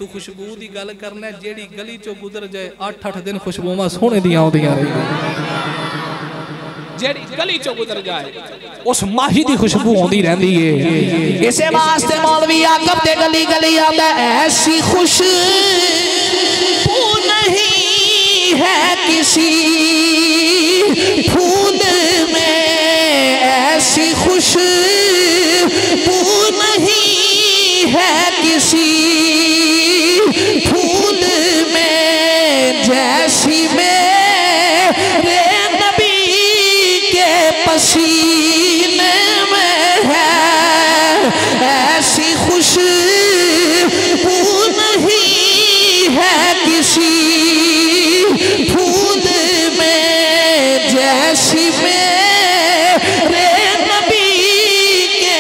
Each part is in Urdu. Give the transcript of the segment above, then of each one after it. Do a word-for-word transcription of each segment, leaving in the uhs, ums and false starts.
تو خوشبو دی گل کرنا ہے جیڑی گلی چو گزر جائے آٹھ آٹھ دن خوشبو ماں سونے دیاں ہو دیاں رہی جیڑی گلی چو گزر جائے اس ماہی دی خوشبو ہوندی رہندی ہے اسے واسطے مولوی عاقب دے گلی گلی آتا ہے ایسی خوشبو نہیں ہے کسی پھول میں ایسی خوشبو نہیں ہے کسی پھول میں جیسی میرے نبی کے پسینے میں ہے ایسی خوشبو نہیں ہے کسی پھول میں جیسی میرے نبی کے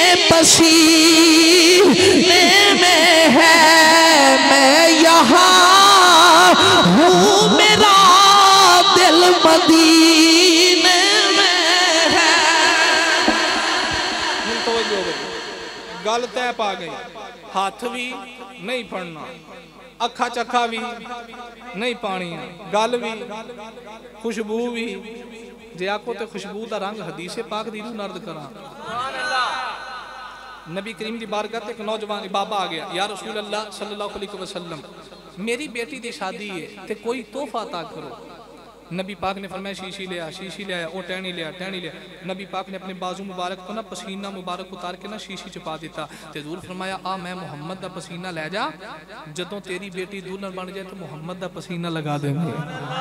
پسینے میں ہے میں یہاں ہوں میرا دل مدینے میں ہے گل تے پا گئی ہاتھ بھی نہیں پڑھنا اکھا چکھا بھی نہیں پانی گل بھی خوشبو بھی جے آکو تے خوشبو دا رنگ حدیث پاک دی رو نرد کرا نبی کریم دی بارگاہ تے ایک نوجوان بابا آ گیا یا رسول اللہ صلی اللہ علیہ وسلم میری بیٹی دی شادی ہے تے کوئی تحفہ عطا کرو نبی پاک نے فرمایا شیشی لیا شیشی لیا او ٹہنی لیا ٹہنی لیا نبی پاک نے اپنے بازو مبارک کو نا پسینہ مبارک اتار کے نا شیشی چپا دیتا تے حضور فرمایا آ میں محمد دا پسینہ لے جا جدوں تیری بیٹی دلہن بن جائے تو محمد دا پسینہ لگا دیں گے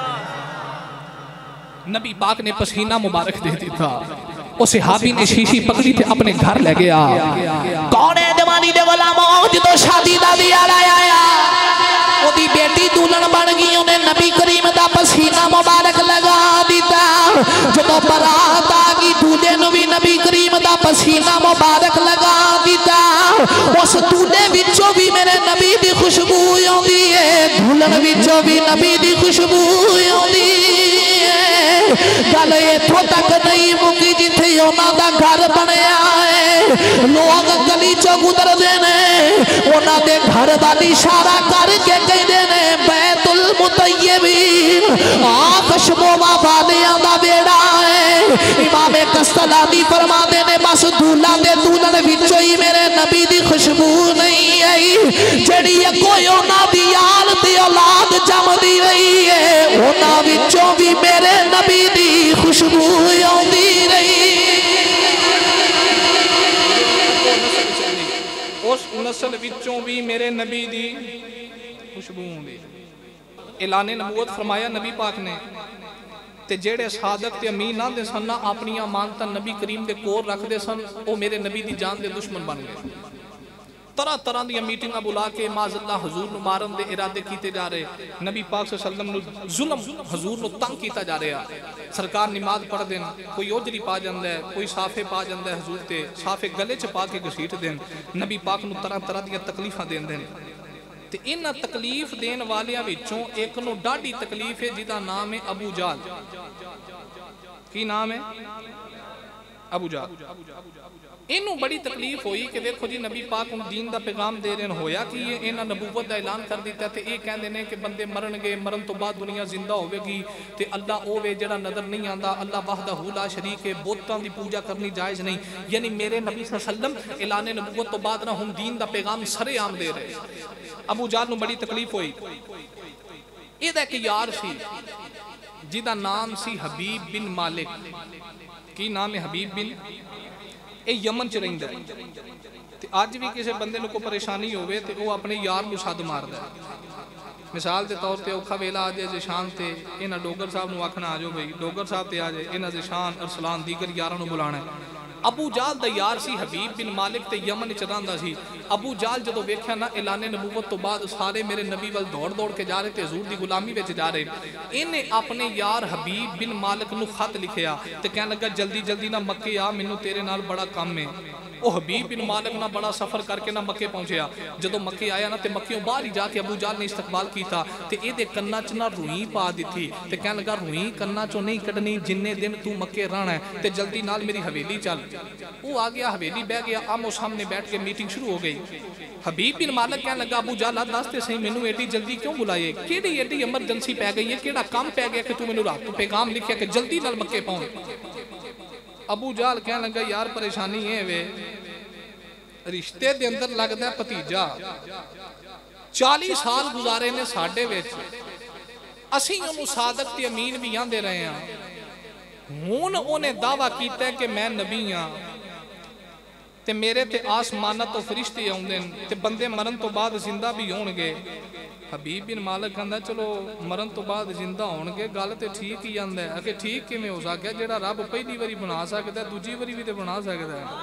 نبی پاک نے پسینہ مبارک دے دیتا وہ صحابی نے شیشی پکڑی تھے اپنے گھر لے گیا کون ہے دیوانی دے غلاموں جدو شادی دا دیا لایا وہ دی بیٹی دلہن بن گئی انہیں نبی کریم دا پسینہ مبارک لگا دیتا جدو برات آگی دولے نبی نبی کریم دا پسینہ مبارک لگا دیتا اس دولے بچوں بھی میرے نبی دی خوشبو ہوندی ہے دلہن بچوں بھی نبی دی خوشبو ہوندی ہے گل اتھوں تک نہیں مکی جتھے انہاں دا گھر بنیا ہے لوگ گلی چو گزر دینے انہاں دے گھر دا اشارہ کر کے کہیں دینے بیت المطیبین آکش بوما والیاں دا بیڑا ہے امام قسطلانی فرما دینے بس دھولا دے دھولن وچوں ہی میرے نبی دی خوشبو نہیں آئی جڑی ہے کوئی انہاں دی آل دی اولاد جم دی رہی ہے انہاں وچوں بھی میرے نبی دی خوشبو ہوندی رہی اس نسل وچوں بھی میرے نبی دی خوشبو ہوندی اعلان نبوت فرمایا نبی پاک نے تے جیڑے صادق تے امین نہ دے سن اپنی امانت نبی کریم دے کور رکھ دے سن او میرے نبی دی جان دے دشمن بن گئے طرح طرح دی میٹنگاں بلا کے معاذ اللہ حضور نو مارن دے ارادے کیتے جا رہے نبی پاک صلی اللہ علیہ وسلم نو ظلم حضور نو تنگ کیتا جا رہا سرکار نماز پڑھ دین کوئی اوجری پا جاندا ہے کوئی صافے پا جاندا ہے حضور تے صافے گلے چ پا کے گھسیٹ دین نبی پاک نو طرح طرح دی تکلیفاں دین دین تے ان تکلیف دین والیاں وچوں ایک نو ڈاڈی تکلیف ہے جدا نام ہے ابو جہل کی نام ہے ابو جہل انہوں بڑی تکلیف ہوئی کہ دیکھو جی نبی پاک ان دین دا پیغام دے رہے ہویا کہ یہ انہاں نبوت دا اعلان کر دیتا تے یہ کہندے نے کہ بندے مرن گے مرن تو بعد دنیا زندہ ہوئے گی تے اللہ اوے جڑا نظر نہیں آندا اللہ وحدہ لا شریک ہے بتاں دی پوجا کرنی جائز نہیں یعنی میرے نبی صلی اللہ علیہ وسلم اعلان نبوت تو بعد نہ ہم دین دا پیغام سرے عام دے رہے ابو جہل نو بڑی تکلیف ہوئی یہ دا کہ یار سی جدا نام سی حبیب بن مالک کی نام ہے حبیب بن اے یمن چ رہندا ہے تے اج بھی کسے بندے نوں کوئی پریشانی ہوے تے او اپنے یار نوں سد ماردا ہے مثال دے طور تے اوکھا ویلا آ جائے شان تے انہاں ڈوگر صاحب نوں آکھنا آ جاؤ بھائی ڈوگر صاحب تے آ جائے انہاں دے شان ارسلان دیگر یاراں نوں بلانا ہے ابو جہل دا یار سی حبیب بن مالک تے یمن وچ رہندا سی ابو جہل جدوں ویکھیا نا اعلان نبوت تو بعد سارے میرے نبی ول دوڑ دوڑ کے جا رہے تے حضور دی غلامی وچ جا رہے انہیں اپنے یار حبیب بن مالک نو خط لکھیا تے کہن لگا جلدی جلدی نہ مکے آ مینوں تیرے نال بڑا کم ہے وہ हबीब बिन मालिक ना बड़ा सफर करके ना मक्के पहुंचया जदों मक्के आया ना ते मक्कियों बाहर ही जाके अबू जाल ने इस्तकबाल किया ते इहदे कन्ना च ना रूई पा दी ते कहन लगा रूई कन्ना चों नहीं कढ़नी जिन्ने दिन तू मक्के रहना है ते जल्दी नाल मेरी हवेली चल। वो आ गया हवेली बह गया आमो सामने बैठ के मीटिंग शुरू हो गई। हबीब बिन मालिक कहन लगा अबू जाल दस ते सही मैनू एडी जल्दी क्यों बुलाए केड़ी एडी एमरजेंसी पै गई है केड़ा काम पै गया कि तू मैनू रात पैगाम लिखिया कि जल्दी नाल मक्के पहुंच। अबू जाल कहन लगा यार परेशानी है वे रिश्ते दे अंदर लगदा भतीजा चालीस साल गुजारे ने साडे विच असीं ओनू सादक ते अमीन भी आंदे रहे हां हुण ओने दावा कीता कि मैं नबी हां ते मेरे ते आसमानां तो फरिश्ते आउंदे ने ते बंदे मरन तो बाद जिंदा भी होणगे। हबीब बिन मालिक कहंदा चलो मरन तो बाद जिंदा होणगे गल ते ठीक ही आंदा है कि ठीक किवें हो सकदा जेड़ा रब पहली बारी बना सकदा दूजी बारी भी ते बना सकदा है।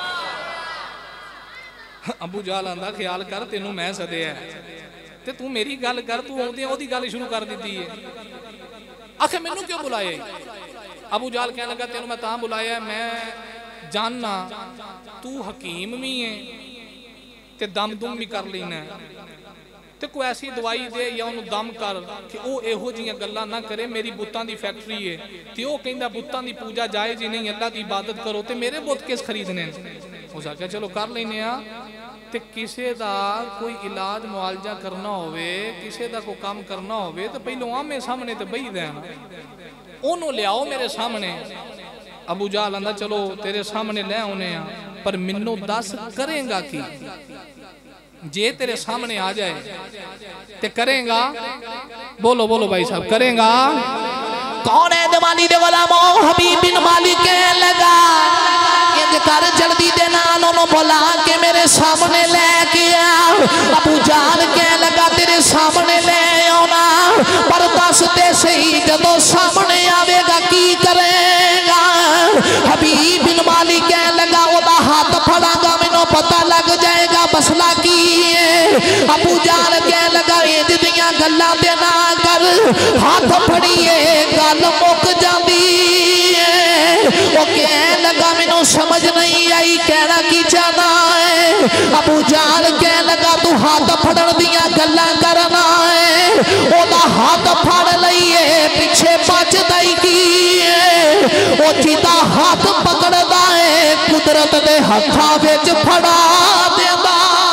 अबू जाल आंदा ख्याल कर तेनू मैं सदया ते तू मेरी गल कर तू आउंदे ओदी गल शुरू कर दित्ती है। आखे मैनू क्यों बुलाए? अबू जाल कहने लगा तेनू मैं तां बुलाया मैं जानना तू हकीम भी है ते दम दुम भी कर लेना ते कोई ऐसी दवाई दे या उन्होंने दम कर कि वो इहो जिहियां गल्लां ना करे। मेरी बुतां दी फैक्ट्री है ते वो कहंदा बुतां दी पूजा जायज़ ही नहीं अल्लाह दी इबादत करो ते मेरे बुत किस खरीदने। हो सके चलो कर लेने आ ते किसे दा कोई इलाज मुआलजा करना होवे किसे दा कोई काम करना होवे तो पहलों आमे सामने ते बही देना ओनू लियाओ मेरे सामने। अबू जाल आंदा चलो तेरे सामने ले आउने आ पर मैनू दस करेगा की जे तेरे सामने आ जाए ते करेगा। बोलो बोलो भाई साहब करेगा कौन है दीवानी दे गुलामो? हबीब बिन मालिक कह लगा इंज कर जल्दी दे नाल ओनू बुला के मेरे सामने लेके आ। अबू जाल कह लगा तेरे सामने ले आना पर दस ते सही जदों सामने आवेगा की करेगा? हबीब बिन मालिक कह लगा ओदा हाथ फड़ांगा मैनू पता लग जाएगा मसला की है। अबू जाल कह लगा इंज दियां गल्लां दे ना कर हाथ फड़िए गल मुक जांदी है। वो कह लगा मैनू समझ नहीं आई कहना की चाहना है। अबू जाल कह लगा तू हाथ फड़न दियां गल्लां करना है ओदा हाथ फड़ लईए पिछे बचदा ही की है। वो जिदा हाथ पकड़दा है कुदरत दे हत्थां विच फड़ा देंदा।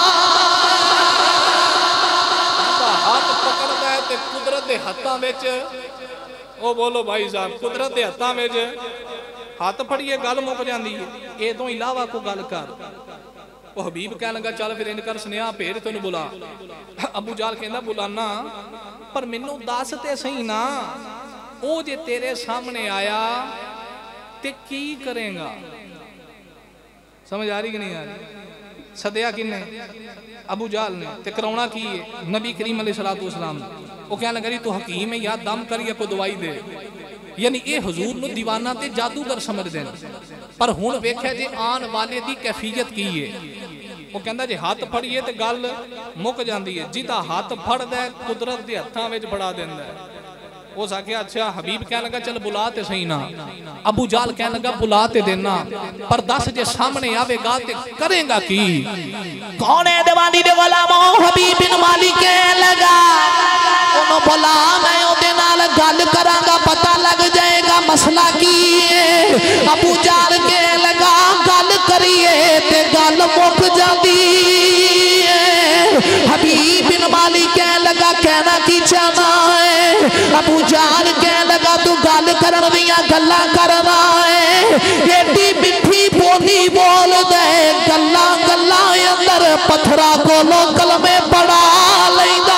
हाथ पकड़दा है ते कुदरत दे हत्थां विच ओ बोलो भाई साहब कुदरत दे हत्थां विच हाथ फड़िए गल मुक जाती है। ए तो इलावा को गल कर। वो हबीब कह लगा चल फिर इनकर सुनेहा भेज तेन बुला। अबू जाल कहंदा बुलाना पर मैनू दस ते सही ना ओ जे तेरे सामने आया ते की करेगा? समझ आ रही कि नहीं आ रही? सदया किन्ने? अबू जाल ने ते कराउणा की है? नबी करीम अलैहिस्सलातु वस्सलाम। वो कह लगा तू हकीम है या दम करिए कोई दवाई दे। यानी ये हजूर नू दीवाना ते जादूगर समझते हैं पर हुण वेख्या जे आन वाले दी कैफियत की है। वो कहंदा जे हाथ फड़िए ते गल मुक जाती है जिदा हाथ फड़दा कुदरत दे हत्थां विच फड़ा दिंदा है। हो सके अच्छा हबीब कह लगा चल बुला ते सही ना। अबू जाल कह लगा बुला ते देना पर दस जे सामने आवेगा ते करेगा की? कौन है दीवानी दे गुलामो? हबीब बिन मालिक कह लगा ओनू बुला मैं ओदे नाल गल करांगा पता लग जाएगा मसला की है। अबू जाल कह लगा गल करिए ते गल मुक जाती है। हबीब बिन मालिक कह लगा कहना की चाहना है? अबू जाल कह लगा तू गल करन दियां गल्लां करना है एडी मिठी बोली बोल दे गल्लां गल्लां अंदर पत्थरा कोलों कलमे पढ़ा लैंदा।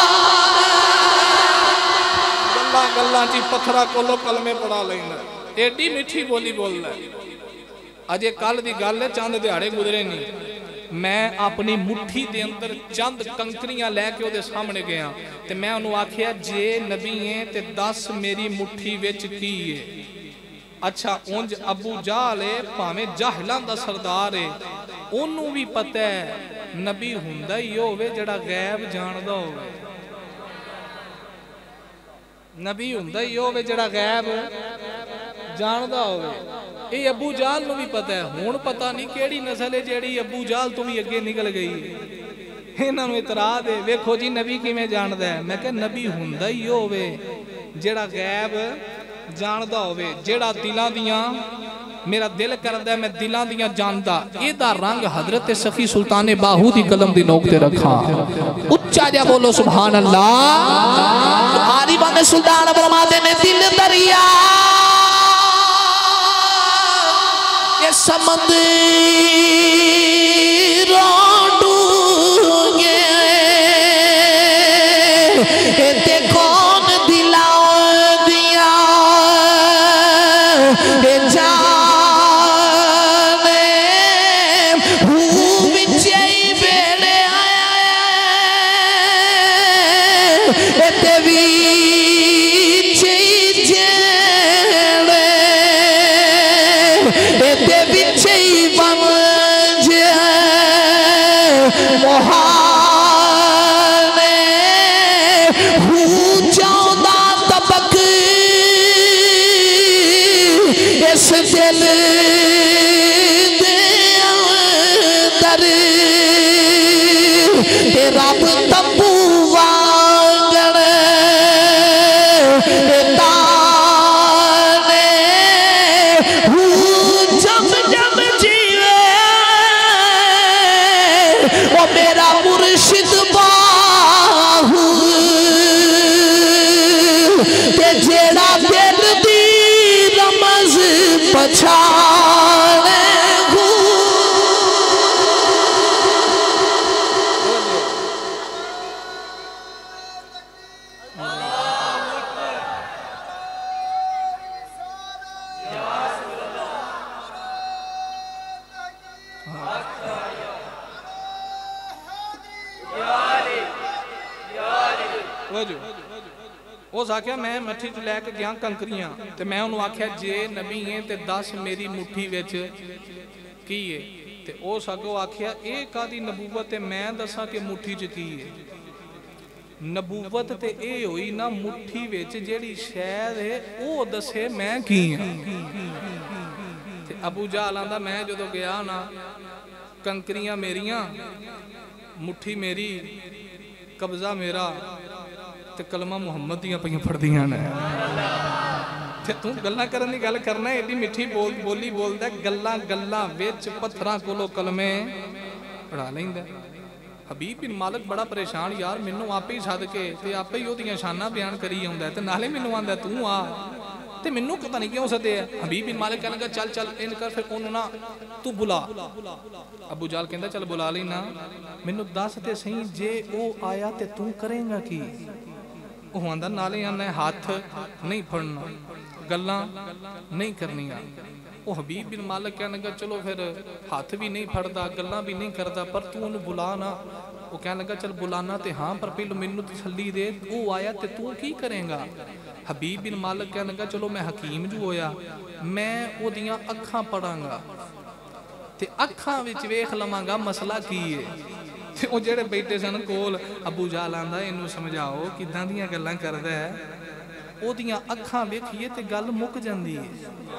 गल्लां गल्लां च पत्थरा कोलों कलमे पढ़ा लैंदा एडी मिठी बोली बोलदा। अजे कल दी गल है चंद दिहाड़े गुजरे नहीं मैं अपनी मुट्ठी दे अंदर चंद कंकरियां लैके ओदे सामने गया ते मैं उन्होंने आखिया जे नबी है ते दस मेरी मुट्ठी विच की है। अच्छा उंज अबू जाल है भावें जाहिलां दा सरदार है ओनू भी पता है नबी हुंदा ही होवे जेड़ा गैब जानदा होवे। नबी हुंदा ही होवे जेड़ा गैब जानदा होवे। ये अबू जाल नूं भी पता है, हुण पता नहीं केड़ी नस्ल है जेड़ी अबू जाल तो भी अगे निकल गई है। इन्हां नूं इतराज़ है, वेखो जी नबी किवें जानदा है। मैं कहा नबी हुंदा ही होवे जेड़ा गैब जानदा होवे, जेड़ा दिलां दियां मेरा दिल करदा है मैं दिलां दियां जानदा। एदा रंग हजरत सखी सुल्तान बाहू दी कलम दी नोक ते रखा। उच्चा जा बोलो सुभान अल्लाह। आरी बंदे सुल्तान फरमाते ने दिल दरिया ये समंदर डूंगे ते कौन दिलाओ दिया जा उस आख्या मैं मट्ठी च लैके गया कंकरियां ते मैं उन्होंने आख्या जे नबी है ते दस मेरी मुट्ठी विच की है ते उस अगों आख्या ये कादी नबूवत है मैं दसा कि मुट्ठी च की है। नबूवत ते ये हुई ना मुट्ठी विच जेड़ी शैद है वो दसे मैं की हां। ते अबू जहल आंदा मैं जदों गया ना कंकरियां मेरियां मुट्ठी मेरी कब्जा मेरा ते कलमा मुहम्मद दियां पईयां फड़दियां ने ते तू गल्लां करन दी गल करना एडी मिठी बोल बोली बोलदा गल्लां गल्लां विच पत्थरां कोलों कलमे पढ़ा लैंदा। हबीब बिन मालिक बड़ा परेशान यार मैनू आपे ही सद के ते आपे ही ओहदियां शानां बयान करी आउंदा ते नाले मैनू आंदा तू आ ते मैनू पता नहीं क्यों सदे। हबीब बिन मालिक कहने लगा चल चल इन कर फिर ओनू ना तू बुला। अबू जाल कहंदा चल बुला लेना मैनू दस ते सही जे ओ आया ते तू करेगा की। वो आंदा नाले आना हाथ नहीं फड़ना गल्लां नहीं करनियां। वो हबीब बिन मालिक कहने लगा चलो फिर हाथ भी नहीं फड़दा गल्लां भी नहीं करदा पर तू उन्हें बुला ना। वो कहने लगा चल बुलाना ते हाँ पर पहले मैनू तसल्ली दे वो आया ते तू की करेगा। हबीब बिन मालिक कहने लगा चलो मैं हकीम जो होया मैं ओदियां अखां पढ़ांगा ते अखां विच वेख लवांगा मसला की है। वो जेड़े बैठे सन कोल अबू जाल आंदा इनू समझाओ किदां दियां गल्लां करदा है ओदियां अखां वेखिए ते गल मुक जांदी है।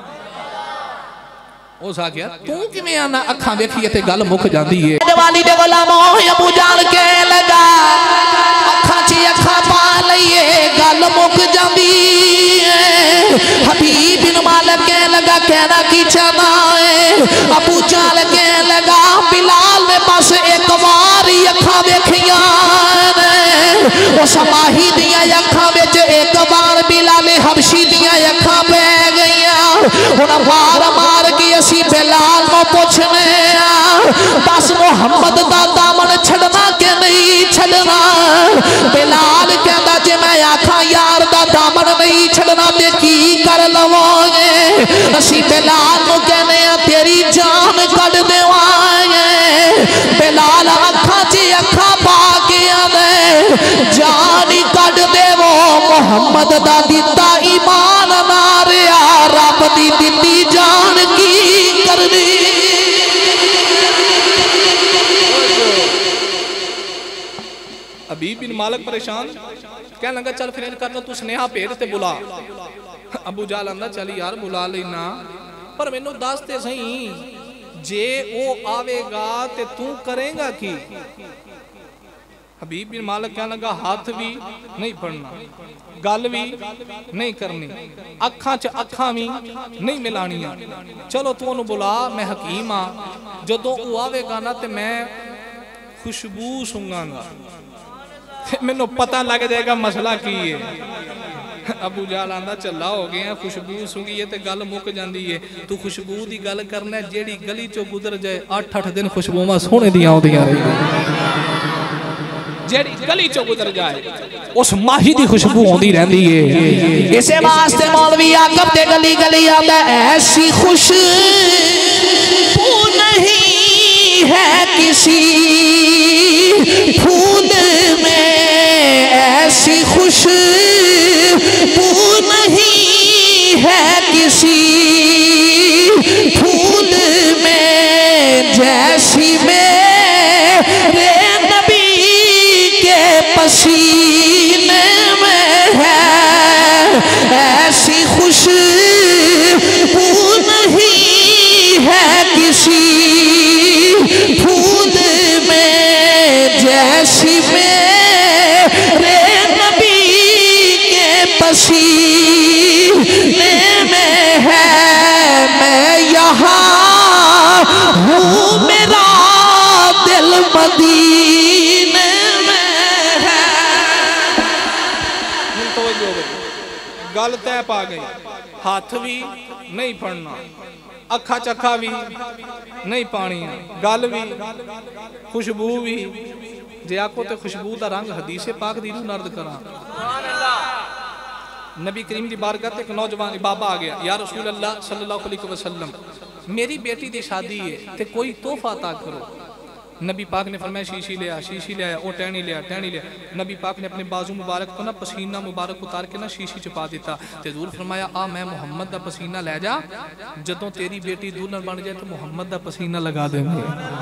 उस आख्या तू किवें आना अखां वेखिए ते गल मुक जांदी है। दिवाली दे गुलामो अबू जाल के लगा अखां च अखां पा लईए गल मुक जांदी है। हबीब बिन मालिक के लगा कहना की चाहना है। अबू जाल के लगा बिलाल ने बस एक बार ही अखां देखियां ने उस माही दियां अखां विच एक बार बिलाल हबशी दियां अखां पै गईयां। हुण वार मार के असी बिलाल नूं पुछने बस मुहम्मद दा दामन छड़ना के नहीं छड़ना। बिलाल कहंदा जे मैं आखां यार दा दामन नहीं छड़ना ते की कर लवांगे। असी बिलाल नूं कहने आ तेरी जान कढ देवांगे। बिलाल अखां च अखां पा के आंदे जान ही कढ देवो मुहम्मद दा दिता ईमान ना रिया रब दी दिती जान की करनी। हबीब बिन मालिक परेशान कहने लगा चल फिर कर तू स्नेहा भेज ते बुला। अबू जाल आंदा चल यार बुला लेना پر مینوں دس تے سہی جے او آوے گا تے تو کرے گا کی؟ حبیب بن مالک کہنے لگا ہاتھ بھی نہیں پڑھنا، گل بھی نہیں کرنی، اکھاں چ اکھاں بھی نہیں ملانیاں، چلو تو انہوں بلا میں حکیم ہاں، جدوں او آوے گا نا تے میں خوشبو سنگاں گا، مینوں پتہ لگ جائے گا مسئلہ کی ہے۔ ابو جہل آندا چلا ہو گیا خوشبو سنگی ہے تے گل مک جاندی ہے، تو خوشبو دی گل کرنا ہے جیڑی گلی چو گزر جائے اٹھ اٹھ دن خوشبو ماں سونے دیاں ہو دیاں رہی جیڑی گلی چو گزر جائے اس ماہی دی خوشبو ہوندی رہندی ہے۔ اسے واسطے مولوی عاقب دے گلی گلی آتا ایسی خوشبو نہیں ہے کسی پھول میں، ایسی خوشبو نہیں ہے کسی پھول میں جیسی میرے پسینے میں ہے، ایسی خوشبو نہیں ہے کسی پھول میں جیسی میرے نبی کے پسینے میں ہے۔ میں یہاں ہوں میرا دل مدینے گل تے پا گئی، ہاتھ بھی نہیں پڑھنا، اکھا چکھا بھی نہیں پانی، گل بھی خوشبو بھی جے آکو تے خوشبو دا رنگ حدیث پاک دی رو نرد کرا۔ نبی کریم دی بارگاہ تے ایک نوجوان بابا آ گیا، یا رسول اللہ صلی اللہ علیہ وسلم میری بیٹی دی شادی ہے تے کوئی تحفہ عطا کرو۔ نبی پاک نے فرمایا شیشی لیا، شیشی لیا، او ٹہنی لیا، ٹہنی لیا۔ نبی پاک نے اپنے بازو مبارک کو نا پسینہ مبارک اتار کے نا شیشی چپا دیتا، تے حضور فرمایا آ میں محمد دا پسینہ لے جا، جدوں تیری بیٹی دلہن بن جائے تو محمد دا پسینہ لگا دیں گے۔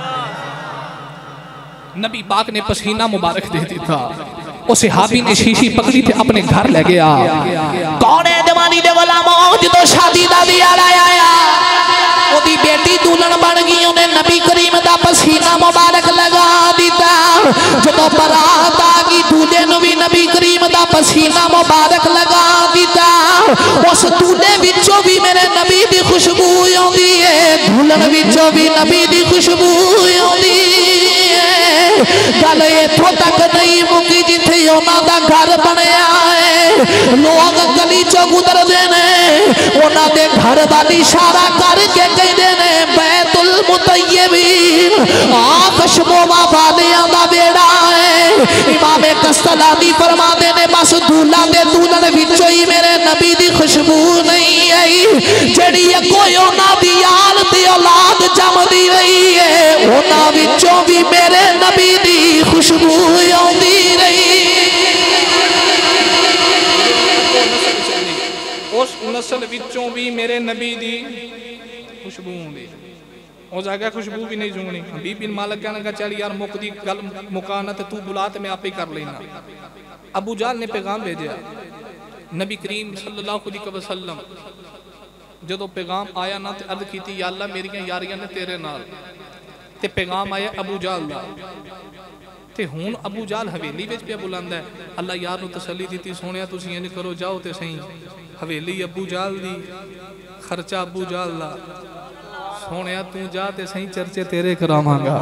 نبی پاک نے پسینہ مبارک دے دیتا، وہ صحابی نے شیشی پکڑی تھے اپنے گھر لے گیا۔ کون ہے دیوانی دے والا موج تو شادی دا دیا لایا، وہ دی بیٹی دلہن بن گئی، انہیں نبی کریم دا پسینہ مبارک لگا دیتا، جدو برات آگی دولے نو بھی نبی کریم دا پسینہ مبارک لگا دیتا، اس دولے وچوں بھی میرے نبی دی خوشبو ہوندی ہے، دلہن وچوں بھی نبی دی خوشبو ہوندی ہے۔ گل ایتھوں تک نہیں مکی جتھے انہاں دا گھر بنیا ہے، لوگ گلی چوں گزر دینے انہاں دے گھر دا اشارہ کر کے کہندے نے بیت المطیبین، آکشموما والیاں دا بیڑا ہے۔ امام قسطلانی فرماندے نے بس دولہا دے دلہن وچوں ہی میرے نبی دی خوشبو نہیں آئی، جڑی کوئی انہاں دی آل تے اولاد جم دی رہی ہے، انہاں وچوں بھی میرے نبی دی خوشبو آندی رہی۔ اس نسل وچوں بھی میرے نبی دی خوشبو ہوندی، او جگہ خوشبو بھی نہیں جونی۔ حبیب بن مالک کہنے کا چل یار مک دی گل مکانا تے تو بلا تے میں آپ ہی کر لینا۔ ابو جہل نے پیغام بھیجا، نبی کریم صلی اللہ علیہ وسلم جدو پیغام آیا نا تے عرض کیتی یا اللہ میریاں یاریاں نے تیرے نال، تے پیغام آیا ابو جہل دا، تے ہون ابو جہل حویلی وچ پیا بلاندا ہے۔ اللہ یار نو تسلی دیتی سونیا تسی یہ نہیں کرو جاؤ تے صحیح، حویلی ابو جہل دی، خرچہ ابو جہل دا، سونیا تو جا تے صحیح چرچے تیرے کراواں گا۔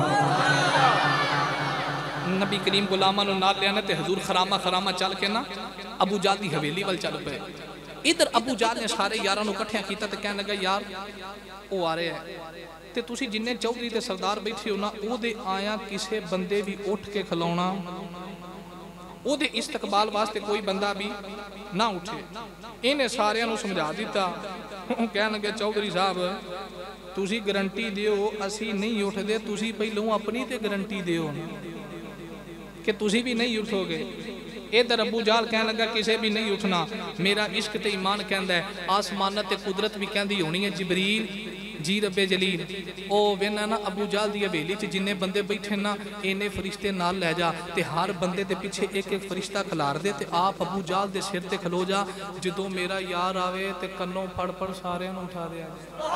نبی کریم غلاماں نو نال لیانا تے حضور خرامہ خرامہ چل کے نا ابو جہل دی حویلی وال چل پے۔ ادھر ابو جہل نے سارے یاراں نو کٹھیاں کیتا تے کہنے لگا یار او آ رہے ہیں تے تسی جننے چودھری تے سردار بیٹھے ہو نا او دے آیا کسے بندے بھی اٹھ کے کھلونا، او دے استقبال واسطے کوئی بندہ بھی نہ اٹھے۔ انہیں سارے نو سمجھا دیتا، کہنے لگے چودھری صاحب تسی گارنٹی دیو اسی نہیں اٹھ دے، تسی پہلوں اپنی تے گارنٹی دیو کہ تسی بھی نہیں اٹھو گے۔ ادھر ابو جہل کہنے لگا کسے بھی نہیں اٹھنا، میرا عشق تے ایمان کہندا ہے، آسمانہ تے قدرت بھی کہندی ہونی ہے جبریل جی رب جلیل او وینا نا ابو جہل دی حویلی چ جننے بندے بیٹھے نا اینے فرشتے نال لے جا تے ہر بندے دے پیچھے ایک ایک فرشتہ کھلار دے تے آپ ابو جہل دے سر تے کھلو جا جدوں میرا یار آوے تے کنوں پھڑ پھڑ سارے نوں اٹھا دے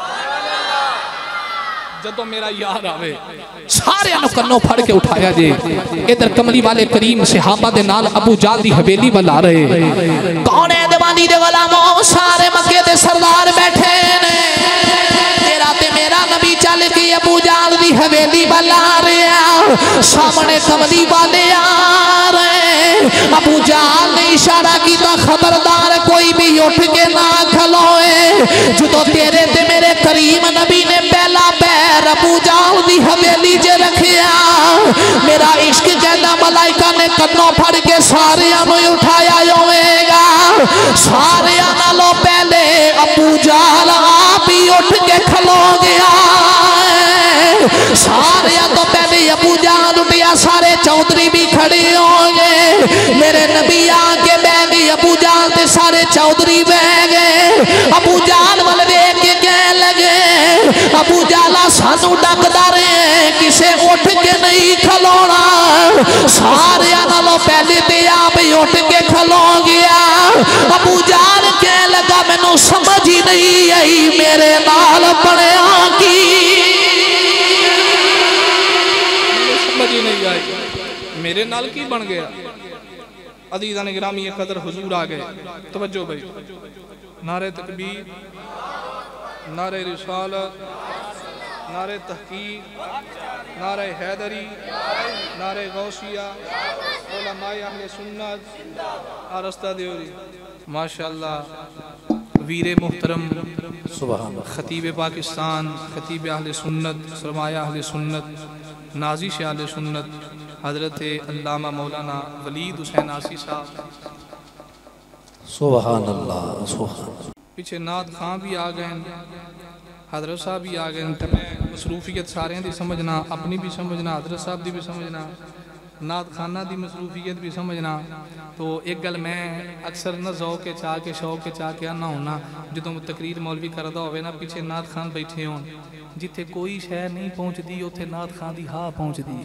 جدوں میرا یار آوے سارے نوں کنوں پھڑ کے اٹھایا جے ادھر کملی والے کریم صحابہ دے نال ابو جہل دی حویلی ول آ رہے کون ہے دیوانی دے غلاموں سارے مکے دے سردار بیٹھے نے تیرا تے میرا نبی چل کے ابو جہل دی حویلی ول آ رہے سامنے کملی والے آ رہے ابو جہل نے اشارہ کیتا خبردار کوئی بھی اٹھ کے نہ کھلوئے جدو تیرے تے میرے کریم نبی نے پہلا پیر ابو جہل دی حویلی جے رکھیا میرا عشق کہنا ملائکہ نے کنوں پھڑ کے سارے انہوں اٹھایا ہوئے گا سارے انہوں پہلے ابو جہل آپ ہی اٹھ کے کھلو گیا سارے تو پہلے ابو جہل اٹھیا سارے چودھری بھی کھڑے ہوں گے میرے نبی آگے بہ گئی ابو جہل تے سارے چودھری بہ گئے ابو جہل والے کے کہنے لگے ابو جہل سانو ڈکدا رہے کسے اٹھ کے نہیں کھلونا سارے نالوں پہلے تے آپ ہی اٹھ کے کھلو گیا ابو جہل کہنے لگا مینوں سمجھ ہی نہیں آئی میرے نال پڑھیا کی سمجھ ہی نہیں آئی میرے نال کی بن گیا عزیزان گرامی قدر حضور آ گئے توجہ بھائی نعرہ تکبیر نعرہ رسالت نعرہ تحقیق نعرہ حیدری نعرہ غوثیہ علماء اہل سنت آرستہ دیوری ماشاءاللہ ویر محترم خطیب پاکستان خطیب اہل سنت سرمایہ اہل سنت نازش اہل سنت حضرت علامہ مولانا ولید حسین آسی صاحب سبحان اللہ سبحان پیچھے نعت خان بھی آ گئے حضرت صاحب بھی آ گئے مصروفیت سارے دی سمجھنا اپنی بھی سمجھنا حضرت صاحب دی بھی سمجھنا نعت خانہ دی مصروفیت بھی سمجھنا تو ایک گل میں اکثر نہ ذوق کے چاہ کے شوق کے چاہ کے نہ ہونا جدوں تقریر مولوی کردہ ہوئے نا پیچھے نعت خان بیٹھے ہوں جتھے کوئی شہر نہیں پہنچ دی اتھے نعت خان دی ہاں پہنچ دی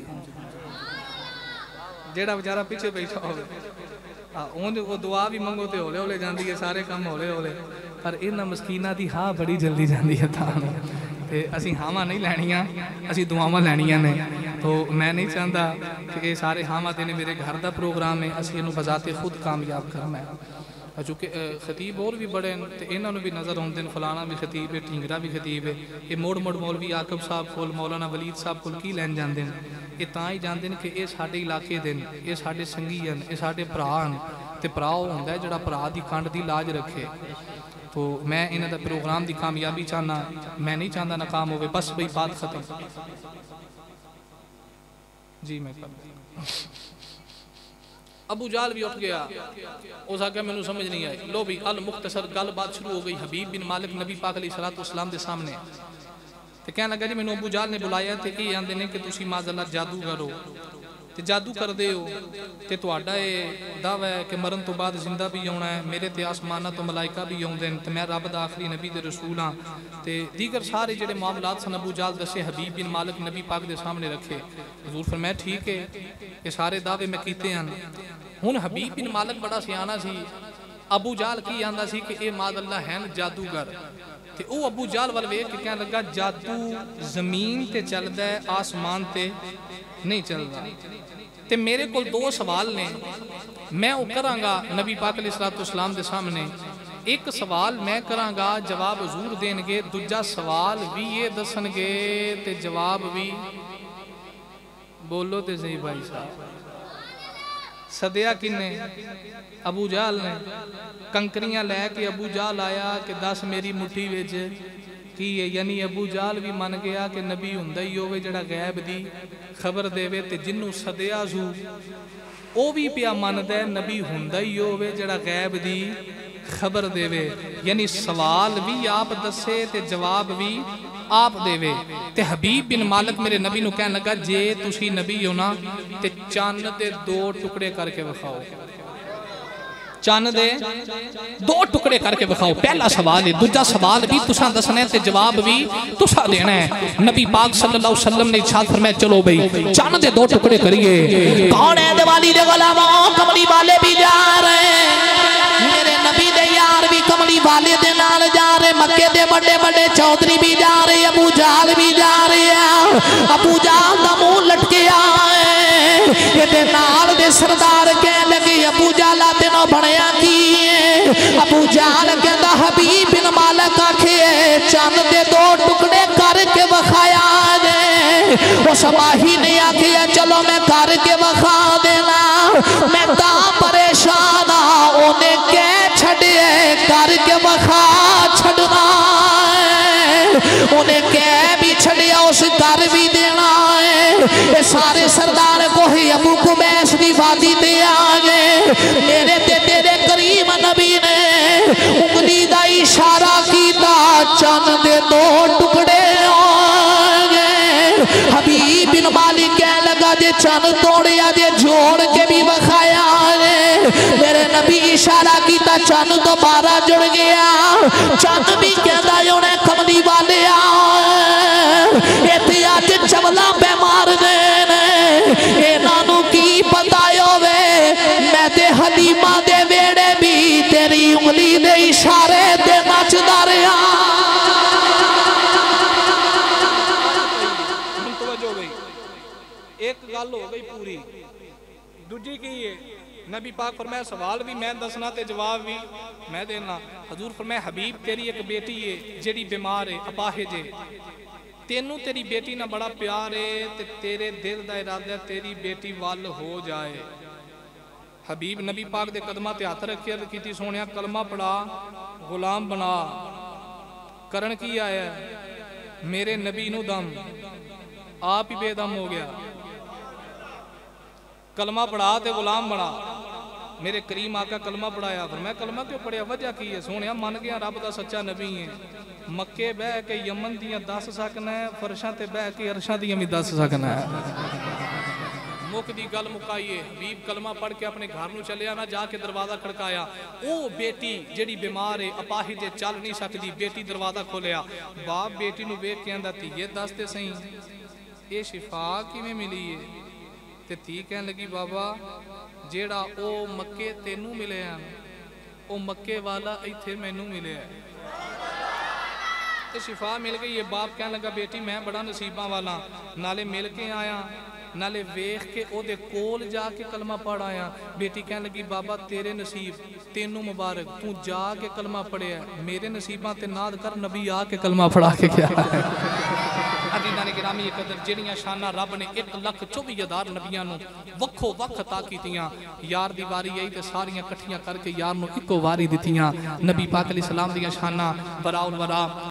جیڑا بچارہ پیچھے بیٹھا ہوئے اون وہ دعا بھی منگو تے ہولے ہولے جاندی ہے سارے کام ہولے ہولے پر انہاں مسکینہ دی ہاں بڑی جلدی جاندی ہے تھا تے اسی ہاں نہیں لینیاں اسی دعاواں لینیاں نے تو میں نہیں چاہتا کہ یہ سارے ہاں دینے میرے گھر دا پروگرام ہے اسی انہوں بذات خود کامیاب کرنا ہے چونکہ خطیب اور بھی بڑے ہیں تو انہوں نے بھی نظر ہوندے ہیں فلانا بھی خطیب ہے ٹھنگرہ بھی خطیب ہے یہ موڑ موڑ مولوی عاقب صاحب کول مولانا ولید صاحب کول کی لین جاندے ہیں یہ تاں ہی جاندے ہیں کہ یہ ساڑھے علاقے دیں یہ ساڑھے سنگی ہیں یہ ساڑھے پران تے پراؤ ہوندہ ہے جڑا پرا دی کانڈ دی لاج رکھے تو میں انہیں دا پروگرام دی کامیابی چاہنا میں نہیں چاہتا ناکام ہوئے بس بھئی بات ختم جی میں کر ابو جہل بھی اٹھ گیا اس آگے میں نے سمجھ نہیں آئی لو بھی المختصر گل بات شروع ہو گئی حبیب بن مالک نبی پاک علیہ السلام دے سامنے تو کہنے لگا جی میں نے ابو جہل نے بلایا تھے کہ آندے نے کہ تسی ماذا اللہ جادو کرو تے جادو کر دے ہو تے تو آڈا ہے دعویٰ ہے کہ مرن تو بعد زندہ بھی ہونا ہے میرے تے آسمانہ تو ملائکہ بھی ہوں دیں تے میں رب دا آخری نبی دے رسول ہاں تے دیگر سارے جڑے معاملات سن ابو جہل دسے حبیب بن مالک نبی پاک دے سامنے رکھے حضور فرمایا ٹھیک ہے یہ سارے دعوے میں کیتے ہیں ہن حبیب بن مالک بڑا سیانا سی ابو جہل کی آندہ سی کہ اے ماذ اللہ ہے جادوگر تے او ابو جہل والوے کہ کہنے لگا جادو زمین تے چل دا ہے آسمان تے نہیں چل دا تے میرے کول دو سوال نے میں او کرانگا نبی پاک علیہ السلام دے سامنے ایک سوال میں کرانگا جواب حضور دین گے دوجا سوال بھی یہ دسن گے تے جواب بھی بولو تے صحیح بھائی صاحب صدیہ کنے ابو جہل نے کنکریاں لے کے ابو جہل آیا کہ دس میری مٹھی ویچ کی ہے یعنی ابو جہل بھی من گیا کہ نبی ہوندہ ہی ہوئے جڑا غیب دی خبر دے وے تے جنوں صدیہ زو او بھی پیا من دے نبی ہوندہ ہی ہوئے جڑا غیب دی خبر دے وے یعنی سوال بھی آپ دسے تے جواب بھی آپ دے وے تے حبیب بن مالک میرے نبی نو کہنے لگا جے تسی نبی ہونا تے چاند دے دو ٹکڑے کر کے بخاؤ चन्न दे दो टुकड़े करके विखाओ। पहला सवाल है, दूजा सवाल भी तुसा दसना है ते जवाब भी तुसा देना है। नबी पाक सल्लल्लाहु अलैहि वसल्लम ने इरशाद फरमाया चलो भाई चन्न दे दो टुकड़े करिए। कौन है दिवाली दे गुलामा कमली वाले भी जा रहे हैं, मेरे नबी दे यार भी कमली वाले दे नाल जा रहे, मक्के दे बड़े बड़े चौधरी भी जा रहे, अबू जाल भी जा रहे हैं। अबू जाल दा मुंह लटके आए ये नाल दे सरदार कह लगे अबू जाला तेनों बनया की है। अबू जाल कहता हबीब बिन मालिक आखे चन्न दे दो टुकड़े करके वखाया दे। उस माही ने आखे चलो मैं करके वखा देना, मैं ता परेशान हाँ उन्हें कह छड़े करके वखा छड़ना है, उन्हें कह भी छड़िया उस कर भी देना है। ये सारे सरदार को ही अबू कुबैस दी वादी ते आ गए। मेरे ते तेरे करीम नबी ने उंगली दा इशारा कीता चन्न दे दो टुकड़े हो गए। हबीब बिन मालिक कह लगा जे चन्न तोड़िया जे जोड़ के भी वखाया है। मेरे नबी इशारा कीता चन्न दोबारा जुड़ गया। चन्न भी कहता उन्हें कमली वाले इत्थे अज चवला बेमार ने इन्हां की पता होवे मैं ते हलीमा दे वेड़े भी तेरी उंगली दे इशारे ते नचदा रहा। एक गल हो गई पूरी, दूजी की है नबी पाक फरमाया सवाल भी मैं दसना ते जवाब भी मैं देना। हजूर फरमाया हबीब तेरी एक बेटी है जेड़ी बीमार है अपाहिज है, तेनू तेरी बेटी ना बड़ा प्यार है ते तेरे दिल दा इरादा तेरी बेटी वल हो जाए। हबीब नबी पाक दे कदमां ते हथ रखे अर्ज कीती सोनिया कलमा पढ़ा गुलाम बना। करन की आया मेरे नबी नू दम आप ही बेदम हो गया। कलमा पढ़ा ते गुलाम बना। मेरे करीम आका कलमा पढ़ाया, फिर मैं कलमा क्यों पढ़िया वजह की है सोनिया मन गया रब दा सच्चा नबी है। मक्के बह के यमन दियां दस सकना है, फरशां ते बह के अरशां दियां भी दस सकना है। मुख दी गल मुकाईए। हबीब कलमा पढ़ के अपने घर नूं चलिया ना, जाके दरवाजा खड़काया। ओ बेटी जेड़ी बीमार है अपाहिज चल नहीं सकती, बेटी दरवाजा खोलिया। बाप बेटी नूं वेख के आंदा धीए दस ते सही ये शिफा किवें मिली है? ते धी कहन लगी बाबा जेड़ा ओ मक्के तेनू मिले ओ मक्के वाला इत्थे मैनू मिले ते शिफा मिल गई है। बाप कहन लगा बेटी मैं बड़ा नसीबा वाला, नाले मिल के आया नाले वेख के ओदे कोल जाके कलमा पढ़ आया। बेटी कहन लगी बाबा तेरे नसीब तेनू मुबारक, तू जाके कलमा पढ़िया, मेरे नसीबा ते नाद कर नबी आके कलमा पढ़ा के गया। अजीज़ान गिरामी कदर जिहड़ियां शाना रब ने एक लख चौबी हज़ार नबियां नूं वक्खो वक्ख अता कीतियां, यार दी वारी आई ते सारियां कट्ठियां करके यार नूं इक्को वारी दित्तियां। नबी पाक अलैहि सलाम दियां शाना बराउल वरा